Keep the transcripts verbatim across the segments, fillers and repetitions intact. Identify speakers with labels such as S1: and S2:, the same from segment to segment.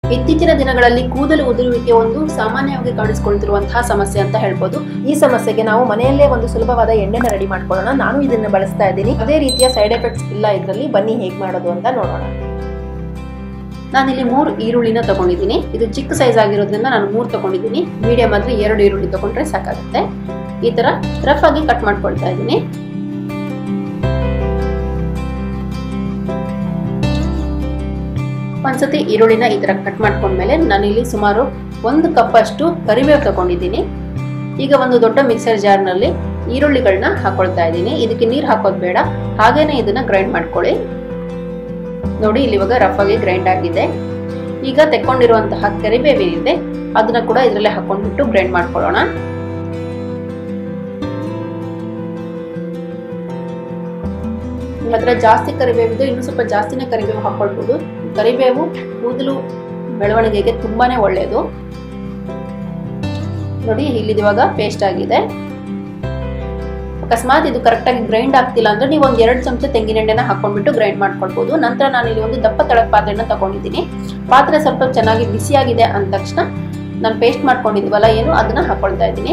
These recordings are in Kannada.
S1: ಇತ್ತೀಚಿನ ದಿನಗಳಲ್ಲಿ ಕೂದಲು ಉದುರುವಿಕೆ ಒಂದು ಸಾಮಾನ್ಯವಾಗಿ ಕಾಣಿಸಿಕೊಳ್ಳುತ್ತಿರುವಂತಹ ಸಮಸ್ಯೆ ಅಂತ ಹೇಳ್ಬೋದು. ಈ ಸಮಸ್ಯೆಗೆ ನಾವು ಮನೆಯಲ್ಲೇ ಒಂದು ಸುಲಭವಾದ ಎಣ್ಣೆನ ರೆಡಿ ಮಾಡ್ಕೊಳ್ಳೋಣ. ನಾನು ಇದನ್ನ ಬಳಸ್ತಾ ಇದ್ದೀನಿ. ಅದೇ ರೀತಿಯ ಸೈಡ್ ಎಫೆಕ್ಟ್ಸ್ ಇಲ್ಲ ಇದರಲ್ಲಿ. ಬನ್ನಿ ಹೇಗೆ ಮಾಡೋದು ಅಂತ ನೋಡೋಣ. ನಾನಿಲ್ಲಿ ಮೂರು ಈರುಳ್ಳಿನ ತಗೊಂಡಿದ್ದೀನಿ. ಇದು ಚಿಕ್ಕ ಸೈಜ್ ಆಗಿರೋದ್ರಿಂದ ನಾನು ಮೂರು ತಗೊಂಡಿದ್ದೀನಿ. ಮೀಡಿಯಂ ಆದ್ರೆ ಎರಡು ಈರುಳ್ಳಿ ತಗೊಂಡ್ರೆ ಸಾಕಾಗುತ್ತೆ. ಈ ತರ ರಫ್ ಆಗಿ ಕಟ್ ಮಾಡ್ಕೊಳ್ತಾ ಇದ್ದೀನಿ. ಒಂದ್ಸತಿ ಈರುಳ್ಳಿನ ಈ ತರ ಕಟ್ ಮಾಡ್ಕೊಂಡ್ಮೇಲೆ ನಾನಿಲ್ಲಿ ಸುಮಾರು ಒಂದು ಕಪ್ ಅಷ್ಟು ಕರಿಬೇವು ತಗೊಂಡಿದ್ದೀನಿ. ಈಗ ಒಂದು ದೊಡ್ಡ ಮಿಕ್ಸರ್ ಜಾರ್ ನಲ್ಲಿ ಈರುಳ್ಳಿಗಳನ್ನ ಹಾಕೊಳ್ತಾ ಇದ್ದೀನಿ. ಇದಕ್ಕೆ ನೀರು ಹಾಕೋದು ಬೇಡ, ಹಾಗೇನೆ ಇದನ್ನ ಗ್ರೈಂಡ್ ಮಾಡ್ಕೊಳ್ಳಿ. ನೋಡಿ ಇಲ್ಲಿ ಇವಾಗ ರಫ್ ಆಗಿ ಗ್ರೈಂಡ್ ಆಗಿದೆ. ಈಗ ತೆಕ್ಕೊಂಡಿರುವಂತಹ ಕರಿಬೇವು ಏನಿದೆ ಅದನ್ನ ಕೂಡ ಇದರಲ್ಲೇ ಹಾಕೊಂಡ್ಬಿಟ್ಟು ಗ್ರೈಂಡ್ ಮಾಡ್ಕೊಳ್ಳೋಣ. ಅದರ ಜಾಸ್ತಿ ಕರಿಬೇವಿದ್ದು ಇನ್ನು ಸ್ವಲ್ಪ ಜಾಸ್ತಿನೇ ಕರಿಬೇವು ಹಾಕೊಳ್ಬಹುದು. ಕರಿಬೇವು ಕೂದಲು ಬೆಳವಣಿಗೆಗೆ ತುಂಬಾನೇ ಒಳ್ಳೆಯದು. ನೋಡಿ ಇಲ್ಲಿ ಇವಾಗ ಪೇಸ್ಟ್ ಆಗಿದೆ. ಅಕಸ್ಮಾತ್ ಇದು ಕರೆಕ್ಟ್ ಆಗಿ ಗ್ರೈಂಡ್ ಆಗ್ತಿಲ್ಲ ಅಂದ್ರೆ ನೀವು ಒಂದ್ ಎರಡು ಚಮಚ ತೆಂಗಿನ ಎಣ್ಣೆನ ಹಾಕೊಂಡ್ಬಿಟ್ಟು ಗ್ರೈಂಡ್ ಮಾಡ್ಕೊಳ್ಬಹುದು. ನಂತರ ನಾನು ಇಲ್ಲಿ ಒಂದು ದಪ್ಪ ತಳಕ್ ಪಾತ್ರೆನ ತಗೊಂಡಿದ್ದೀನಿ. ಪಾತ್ರೆ ಸ್ವಲ್ಪ ಚೆನ್ನಾಗಿ ಬಿಸಿಯಾಗಿದೆ ಅಂದ ತಕ್ಷಣ ನಾನು ಪೇಸ್ಟ್ ಮಾಡ್ಕೊಂಡಿದ್ವಲ್ಲ ಏನು ಅದನ್ನ ಹಾಕೊಳ್ತಾ ಇದ್ದೀನಿ.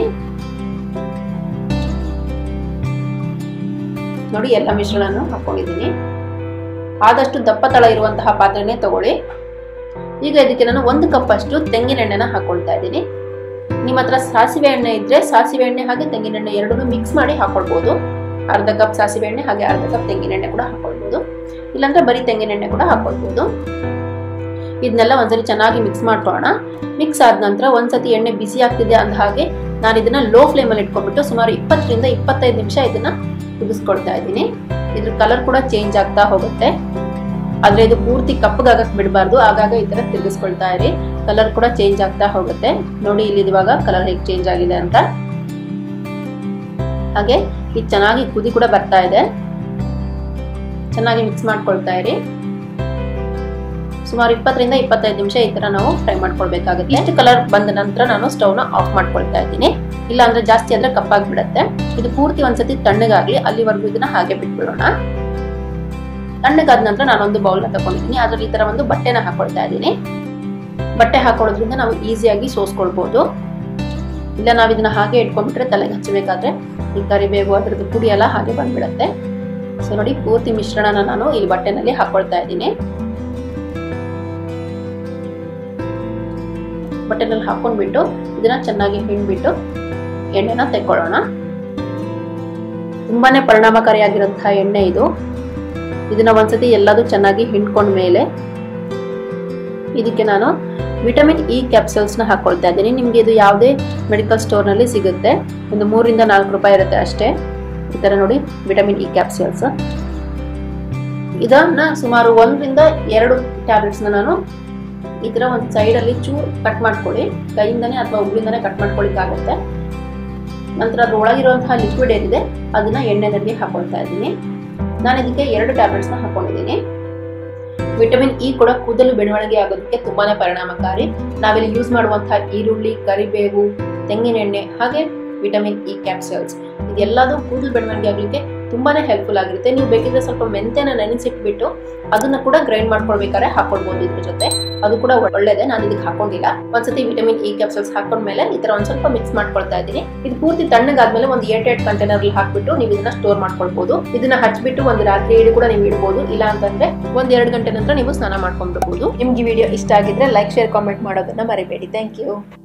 S1: ನೋಡಿ ಎಲ್ಲ ಮಿಶ್ರಣವನ್ನು ಹಾಕೊಂಡಿದ್ದೀನಿ. ಆದಷ್ಟು ದಪ್ಪ ತಳ ಇರುವಂತಹ ಪಾತ್ರೆನೇ ತಗೊಳ್ಳಿ. ಈಗ ಇದಕ್ಕೆ ನಾನು ಒಂದು ಕಪ್ ಅಷ್ಟು ತೆಂಗಿನ ಎಣ್ಣೆನ ಹಾಕೊಳ್ತಾ ಇದ್ದೀನಿ. ನಿಮ್ಮ ಹತ್ರ ಸಾಸಿವೆ ಎಣ್ಣೆ ಇದ್ರೆ ಸಾಸಿವೆ ಎಣ್ಣೆ ಹಾಗೆ ತೆಂಗಿನ ಎಣ್ಣೆ ಎರಡನ್ನೂ ಮಿಕ್ಸ್ ಮಾಡಿ ಹಾಕೊಳ್ಬಹುದು. ಅರ್ಧ ಕಪ್ ಸಾಸಿವೆ ಎಣ್ಣೆ ಹಾಗೆ ಅರ್ಧ ಕಪ್ ತೆಂಗಿನ ಎಣ್ಣೆ ಕೂಡ ಹಾಕೊಳ್ಬಹುದು. ಇಲ್ಲಾಂದ್ರೆ ಬರೀ ತೆಂಗಿನ ಎಣ್ಣೆ ಕೂಡ ಹಾಕೊಳ್ಬಹುದು. ಇದನ್ನೆಲ್ಲ ಒಂದ್ಸರಿ ಚೆನ್ನಾಗಿ ಮಿಕ್ಸ್ ಮಾಡ್ಕೊಳ್ಳೋಣ. ಮಿಕ್ಸ್ ಆದ ನಂತರ ಒಂದ್ಸತಿ ಎಣ್ಣೆ ಬಿಸಿ ಆಗ್ತಿದೆ ಅಂದ ಹಾಗೆ ನಾನು ಇದನ್ನ ಲೋ ಫ್ಲೇಮ್ ಅಲ್ಲಿ ಇಟ್ಕೊಂಡ್ಬಿಟ್ಟು ಸುಮಾರು ಇಪ್ಪತ್ತರಿಂದ ಇಪ್ಪತ್ತೈದು ನಿಮಿಷ ಇದನ್ನ ಕುದಿಸ್ಕೊಳ್ತಾ ಇದ್ದೀನಿ. ಇದ್ರ ಕಲರ್ ಕೂಡ ಚೇಂಜ್ ಆಗ್ತಾ ಹೋಗುತ್ತೆ. ಆದ್ರೆ ಇದು ಪೂರ್ತಿ ಕಪ್ಪಗಾಗಕ್ ಬಿಡಬಾರ್ದು. ಆಗಾಗ ಈ ತರ ತಿರುಗಿಸ್ಕೊಳ್ತಾ ಇರಿ. ಕಲರ್ ಕೂಡ ಚೇಂಜ್ ಆಗ್ತಾ ಹೋಗುತ್ತೆ. ನೋಡಿ ಇಲ್ಲಿ ಇವಾಗ ಕಲರ್ ಹೇಗೆ ಚೇಂಜ್ ಆಗಿದೆ ಅಂತ. ಹಾಗೆ ಇದು ಚೆನ್ನಾಗಿ ಕುದಿ ಕೂಡ ಬರ್ತಾ ಇದೆ. ಚೆನ್ನಾಗಿ ಮಿಕ್ಸ್ ಮಾಡ್ಕೊಳ್ತಾ ಇರಿ. ಸುಮಾರು ಇಪ್ಪತ್ತರಿಂದ ಇಪ್ಪತ್ತೈದು ನಿಮಿಷ ಈ ತರ ನಾವು ಫ್ರೈ ಮಾಡ್ಕೊಳ್ಬೇಕಾಗುತ್ತೆ. ಇಷ್ಟು ಕಲರ್ ಬಂದ ನಂತರ ನಾನು ಸ್ಟವ್ ನ ಆಫ್ ಮಾಡ್ಕೊಳ್ತಾ ಇದ್ದೀನಿ. ಇಲ್ಲ ಅಂದ್ರೆ ಜಾಸ್ತಿ ಆದ್ರೆ ಕಪ್ಪಾಗಿ ಬಿಡುತ್ತೆ. ಇದು ಪೂರ್ತಿ ಒಂದ್ಸತಿ ತಣ್ಣಗಾಗ್ಲಿ, ಅಲ್ಲಿವರೆಗೂ ಇದನ್ನ ಹಾಗೆ ಬಿಟ್ಬಿಡೋಣ. ತಣ್ಣಗಾದ ನಂತರ ನಾನೊಂದು ಬೌಲ್ ನ ತಗೊಂಡಿದ್ದೀನಿ. ಅದ್ರಲ್ಲಿ ಈ ತರ ಒಂದು ಬಟ್ಟೆನ ಹಾಕೊಳ್ತಾ ಇದ್ದೀನಿ. ಬಟ್ಟೆ ಹಾಕೊಳ್ಳೋದ್ರಿಂದ ನಾವು ಈಸಿಯಾಗಿ ಸೋಸ್ಕೊಳ್ಬಹುದು. ಇಲ್ಲ ನಾವ್ ಇದನ್ನ ಹಾಗೆ ಇಟ್ಕೊಂಡ್ಬಿಟ್ರೆ ತಲೆಗೆ ಹಚ್ಚಬೇಕಾದ್ರೆ ಈ ಕರಿಬೇವು ಅದ್ರದ್ದು ಪುಡಿ ಎಲ್ಲ ಹಾಗೆ ಬಂದ್ಬಿಡತ್ತೆ. ಸೊ ನೋಡಿ ಪೂರ್ತಿ ಮಿಶ್ರಣನ ನಾನು ಈ ಬಟ್ಟೆನಲ್ಲಿ ಹಾಕೊಳ್ತಾ ಇದ್ದೀನಿ. ಬಟ್ಟೆನಲ್ಲಿ ಹಾಕೊಂಡ್ಬಿಟ್ಟು ಇದನ್ನ ಚೆನ್ನಾಗಿ ಹಿಂಡ್ಬಿಟ್ಟು ಎಣ್ಣೆನ ತೆಕ್ಕೊಳ್ಳೋಣ. ತುಂಬಾನೇ ಪರಿಣಾಮಕಾರಿಯಾಗಿರುವಂತಹ ಎಣ್ಣೆ ಇದು. ಇದನ್ನ ಒಂದ್ಸತಿ ಎಲ್ಲದೂ ಚೆನ್ನಾಗಿ ಹಿಂಡ್ಕೊಂಡ ಮೇಲೆ ಇದಕ್ಕೆ ನಾನು ವಿಟಮಿನ್ ಇ ಕ್ಯಾಪ್ಸೂಲ್ಸ್ ನ ಹಾಕೊಳ್ತಾ ಇದ್ದೀನಿ. ನಿಮ್ಗೆ ಇದು ಯಾವುದೇ ಮೆಡಿಕಲ್ ಸ್ಟೋರ್ ನಲ್ಲಿ ಸಿಗುತ್ತೆ. ಒಂದು ಮೂರಿಂದ ನಾಲ್ಕು ರೂಪಾಯಿ ಇರುತ್ತೆ ಅಷ್ಟೇ. ಈ ತರ ನೋಡಿ ವಿಟಮಿನ್ ಇ ಕ್ಯಾಪ್ಸೂಲ್ಸ್. ಇದನ್ನ ಸುಮಾರು ಒಂದರಿಂದ ಎರಡು ಟ್ಯಾಬ್ಲೆಟ್ಸ್ ನ ನಾನು ಈ ತರ ಒಂದು ಸೈಡ್ ಅಲ್ಲಿ ಚೂರು ಕಟ್ ಮಾಡ್ಕೊಳ್ಳಿ. ಕೈಯಿಂದಾನೆ ಅಥವಾ ಉಗುಳಿಂದಾನೆ ಕಟ್ ಮಾಡ್ಕೊಳ್ಳಿಕ್ಕಾಗುತ್ತೆ. ನಂತರ ಅದ್ರ ಒಳಗಿರುವಂತಹ ಲಿಕ್ವಿಡ್ ಏನಿದೆ ಅದನ್ನ ಎಣ್ಣೆನಲ್ಲಿ ಹಾಕೊಳ್ತಾ ಇದ್ದೀನಿ. ನಾನು ಇದಕ್ಕೆ ಎರಡು ಟ್ಯಾಬ್ಲೆಟ್ಸ್ ನ ಹಾಕೊಂಡಿದ್ದೀನಿ. ವಿಟಮಿನ್ ಇ ಕೂಡ ಕೂದಲು ಬೆಳವಣಿಗೆ ಆಗೋದಕ್ಕೆ ತುಂಬಾನೇ ಪರಿಣಾಮಕಾರಿ. ನಾವಿಲ್ಲಿ ಯೂಸ್ ಮಾಡುವಂತಹ ಈರುಳ್ಳಿ, ಕರಿಬೇವು, ತೆಂಗಿನ ಎಣ್ಣೆ ಹಾಗೆ ವಿಟಮಿನ್ ಇ ಕ್ಯಾಪ್ಸೂಲ್ಸ್ ಇದೆಲ್ಲದೂ ಕೂದಲು ಬೆಳವಣಿಗೆ ಆಗ್ಲಿಕ್ಕೆ ತುಂಬಾನೇ ಹೆಲ್ಪ್ಫುಲ್ ಆಗಿರುತ್ತೆ. ನೀವು ಬೇಕಿದ್ರೆ ಸ್ವಲ್ಪ ಮೆಂತೆನ ನೆನೆಸಿಟ್ಬಿಟ್ಟು ಅದನ್ನ ಕೂಡ ಗ್ರೈಂಡ್ ಮಾಡ್ಕೊಳ್ಬೇಕಾದ್ರೆ ಹಾಕೊಳ್ಬಹುದು ಇದ್ರ ಜೊತೆ. ಅದು ಕೂಡ ಒಳ್ಳೇದೇ. ನಾನು ಇದಕ್ಕೆ ಹಾಕೊಂಡಿಲ್ಲ. ಒಂದ್ಸತಿ ವಿಟಮಿನ್ ಇ ಕ್ಯಾಪ್ಸೂಲ್ಸ್ ಹಾಕೊಂಡ್ಮೇಲೆ ಈ ತರ ಒಂದ್ ಸ್ವಲ್ಪ ಮಿಕ್ಸ್ ಮಾಡ್ಕೊಳ್ತಾ ಇದ್ದೀನಿ. ಇದು ಪೂರ್ತಿ ತಣ್ಣಗಾದ್ಮೇಲೆ ಒಂದು ಏಟ್ ಏಟ್ ಕಂಟೈನರ್ ಅಲ್ಲಿ ಹಾಕ್ಬಿಟ್ಟು ನೀವು ಇದನ್ನ ಸ್ಟೋರ್ ಮಾಡ್ಕೊಳ್ಬಹುದು. ಇದನ್ನ ಹಚ್ಬಿಟ್ಟು ಒಂದು ರಾತ್ರಿ ಇಡೀ ಕೂಡ ನೀವು ಇಡಬಹುದು. ಇಲ್ಲ ಅಂತಂದ್ರೆ ಒಂದ್ ಎರಡು ಗಂಟೆ ನಂತರ ನೀವು ಸ್ನಾನ ಮಾಡ್ಕೊಂಡ್ಬಿಡ್ಬಹುದು. ನಿಮ್ಗೆ ಈ ವಿಡಿಯೋ ಇಷ್ಟ ಆಗಿದ್ರೆ ಲೈಕ್, ಶೇರ್, ಕಾಮೆಂಟ್ ಮಾಡೋದನ್ನ ಮರಿಬೇಡಿ. Thank you.